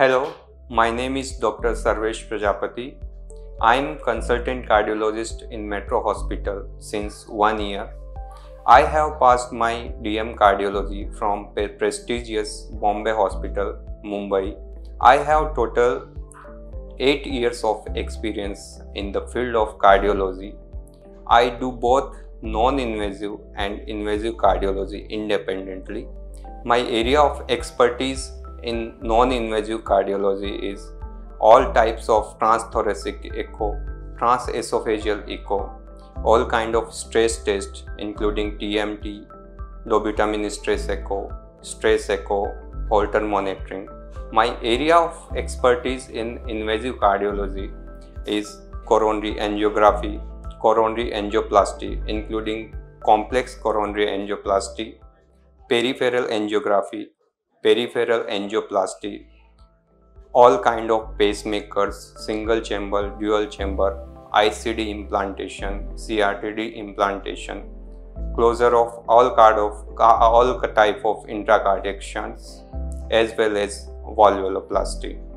Hello, my name is Dr. Sarvesh Prajapati. I am consultant cardiologist in Metro Hospital since 1 year. I have passed my DM cardiology from prestigious Bombay Hospital, Mumbai. I have total 8 years of experience in the field of cardiology. I do both non-invasive and invasive cardiology independently. My area of expertise in non-invasive cardiology is all types of transthoracic echo, transesophageal echo, all kind of stress tests including TMT, dobutamine stress echo, Holter monitoring. My area of expertise in invasive cardiology is coronary angiography, coronary angioplasty including complex coronary angioplasty, peripheral angiography, peripheral angioplasty, all kind of pacemakers, single chamber, dual chamber, ICD implantation, CRTD implantation, closure of all type of intracardiac shunts as well as valvuloplasty.